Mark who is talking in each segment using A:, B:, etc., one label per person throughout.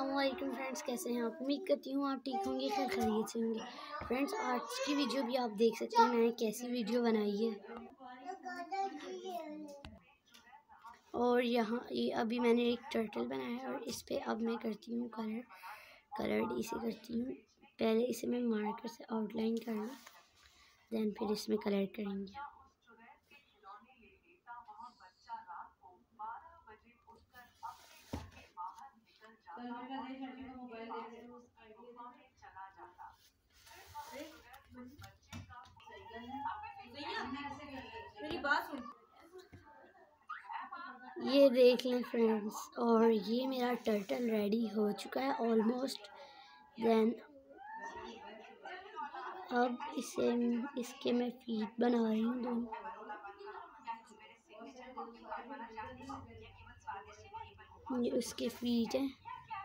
A: अस्सलामुअलैकुम फ्रेंड्स, कैसे हैं आप? उम्मीद करती हूँ आप ठीक होंगे, खैर खैरियत से होंगे। फ्रेंड्स, आज की वीडियो भी आप देख सकते हैं मैंने कैसी वीडियो बनाई है। और यहाँ ये अभी मैंने एक टर्टल बनाया है और इस पे अब मैं करती हूँ कलर इसे करती हूँ। पहले इसे मैं मार्कर से आउटलाइन करना, देन फिर इसमें कलर करेंगे। ये देख लें फ्रेंड्स, और ये मेरा टर्टल रेडी हो चुका है ऑलमोस्ट। देन अब इसके मैं फीट बना रही हूँ दोनों। ये उसके फीट हैं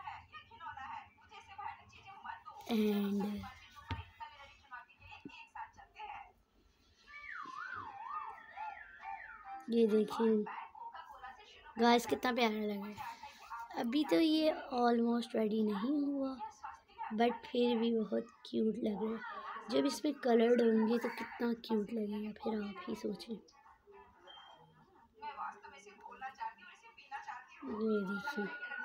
A: एंड ये देखिए गाइस कितना प्यारा लग रहा है। अभी तो ये ऑलमोस्ट रेडी नहीं हुआ, बट फिर भी बहुत क्यूट लग रहा है। जब इसमें कलर्ड होंगे तो कितना क्यूट लगेगा, फिर आप ही सोचें। ये देखिए,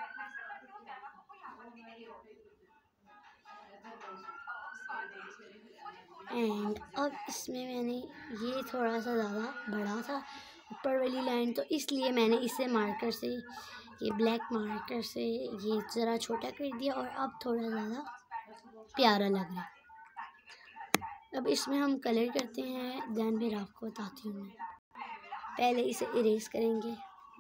A: एंड अब इसमें मैंने ये थोड़ा सा ज़्यादा बड़ा था ऊपर वाली लाइन, तो इसलिए मैंने इसे मार्कर से, ये ब्लैक मार्कर से ये ज़रा छोटा कर दिया और अब थोड़ा ज़्यादा प्यारा लग रहा है। अब इसमें हम कलर करते हैं, देन फिर आपको बताती हूँ मैं। पहले इसे इरेज करेंगे।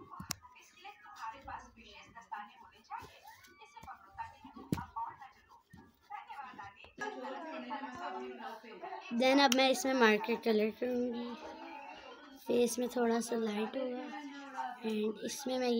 A: देन अब मैं इसमें मार्कर कलर करूँगी। फेस में थोड़ा सा लाइट होगा एंड इसमें मैं